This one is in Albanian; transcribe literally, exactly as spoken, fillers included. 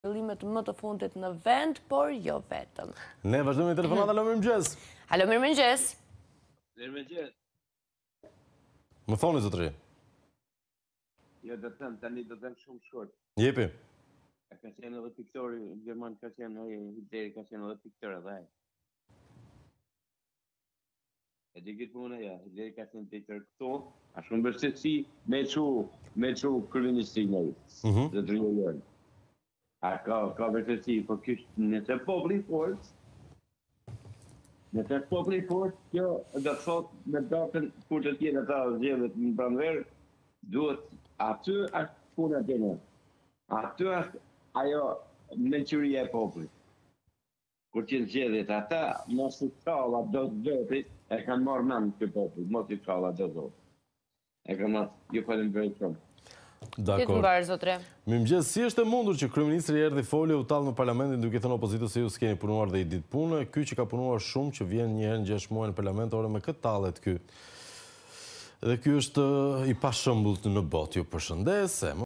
Qëllimet më të fundit në vend, por jo vetëm. Ne vazhdojmë me telefonat. Alo, mirëmëngjes. Alo, mirëmëngjes. Mirëmëngjes. Më thoni, zotëri. Jo, do të them, tani do të them shumë shkurt. Jepi. Ka qenë edhe piktori, Gjerman ka qenë, Hitleri ka qenë edhe piktor edhe ai. E di këtë punë, ja, Hitleri ka qenë piktor këtu, a shumë bështetësi me çu, me çu kryeministrin ai. Dhe të rjojën. A ka, ka vërtetësi, po kështë nëse populli i fortë, nëse populli i fortë, kjo do të thotë me datën kur të tjetë ata zgjedhjet në pranverë, duhet aty është puna e ne. Aty është ajo mençuria e popullit. Kur që zgjedhjet ata, mos i çalla do zoti, e kanë marrë mend këtë popull, mos i çalla do zoti. E kanë marrë, ju falenderoj shumë. Dakor. Mirëmëngjes, si është e mundur që kryeministri erdhi foli u tall në parlamentin duke thënë opozitës se ju s'keni punuar dhe i ditë punë, ky që ka punuar shumë që vjen një herë në gjashtë muaj në parlament, ore me këtë tallet ky. Dhe ky është i pashëmbull në botë. Ju përshëndes.